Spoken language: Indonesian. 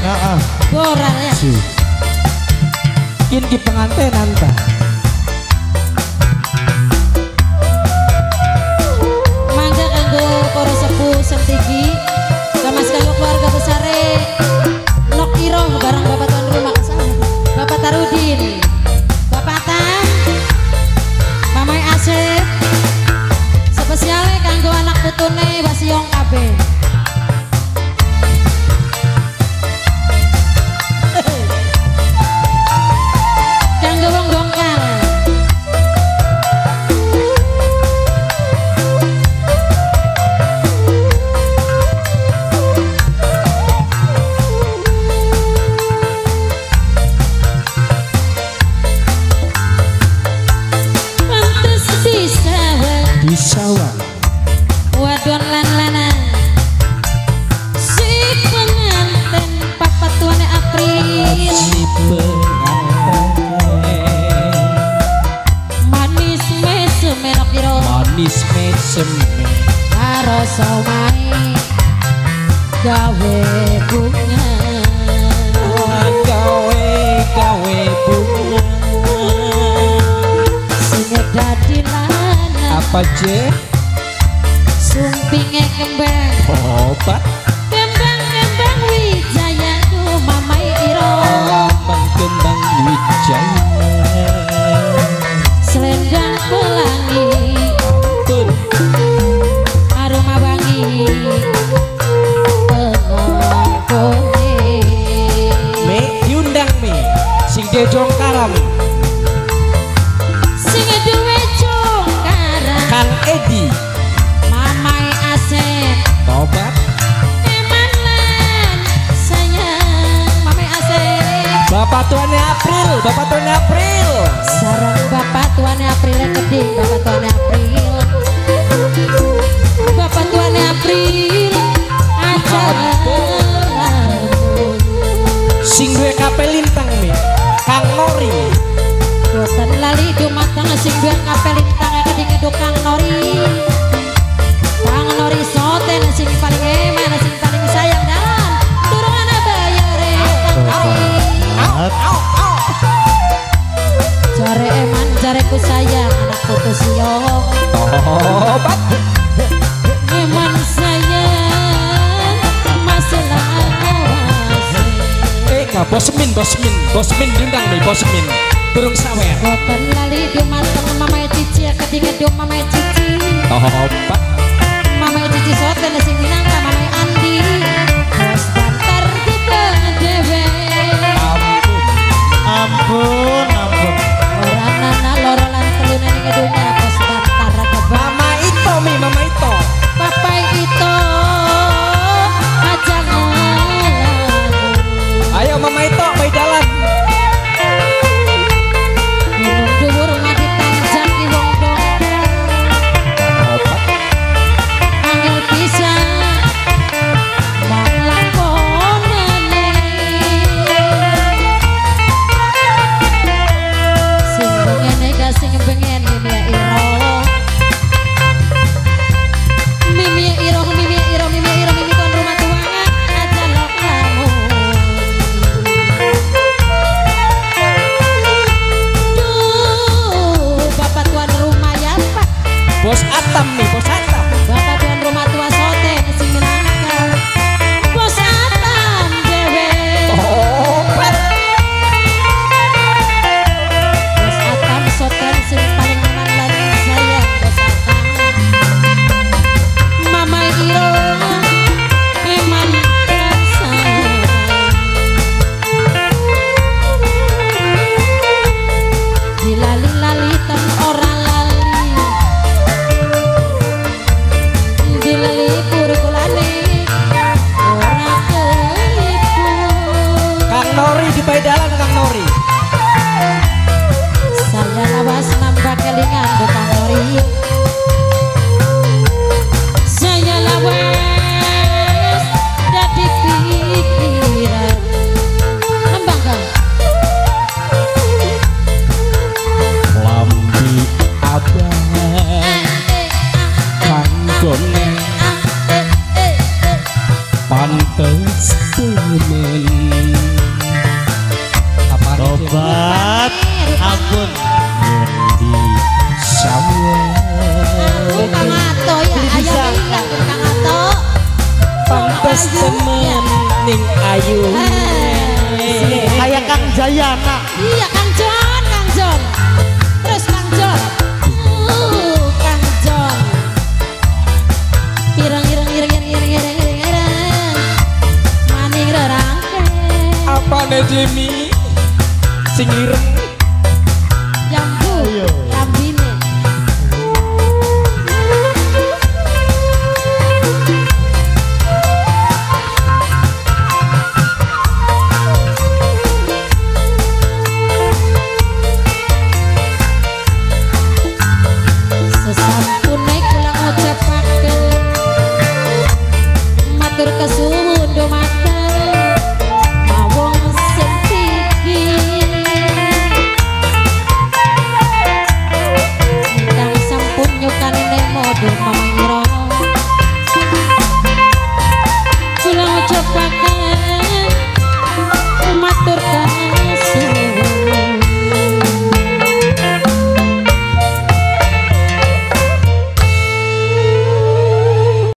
Boral ya. Ini pengantenan ta. Mangga kanggo para sepuh sentigi, kamas kanggo keluarga besare Nok Iro bareng Bapak Tuan Rumah Kesana, Bapak Tarudin, Bapak Tan, Mamai Asep, spesialnya kanggo anak putune Wasiong kabeh. Wadon lan-lanan si penganten Papa Tuane April, si penganten manis mesem Nok Iro, manis mesem karo somai gawe bunga, gawe bunga sing dadi lanang apa je sumpinge kembang obat kembang wijaya tuh Mamai Iro, kembang wijaya selendang pelangi aroma wangi pengampune me diundang me sing dedong karam sing duwe jongkara Kang Edi Mamai Asep tobat eman lan sayang Mamai Asep Bapak Tuane April sareng Bapak Tuane April keding Bapak Tuane April aja sing duwe kapel lintang me Kang Nori boten lali dumateng sing duwe kapel lintang keding edo Kang Nori soten sing paling eman sing paling sayang dan durungan bayare Kang Nori jare eman jareku sayang anak putu siong tobat eman sayang masalah bosmin diundang nih bosmin burung sawer boten lali dumateng Mamai Cici kedinge do Mamai Cici tobat Mamai Cici soten sing minangka Mamai Andi bos bantar gebang dewe ampun ora nana loro lan telune ning dunya bos bantar gebang Mama Ito Papai itu aja ayo Mama Ito bayi jalan gunung dhuwur ngadi tanjak ki wong tobat angel pisan manglakonane sing bengene ga sing bengen Mimi Iro kon rumah tuangan aja lok lamun duh Bapak Tuan rumah ya Pak bos Atam Bapak Tuan rumah tua soten sing minangka bos Atam dewe tobat bos Atam soten sing paling aman lan sayang bos Atam Mamai Iro eman lan sayang dilali-lali ten ora lali dilali kurikulane ora kelipu Kang Nori di bayi jalan Kang Nori saya lawas nambah kelingan bukan Nori saya lawas dadi pikiran nembang Kang lambi abang panggone pantes temen maning ayu. Kayak Kang Jayana. Iya Kang Jon, Kang Jon. Terus Kang Jon. Kang Jon. Ireng. Maning rerangke. Apa nih Jimmy? Sing ireng.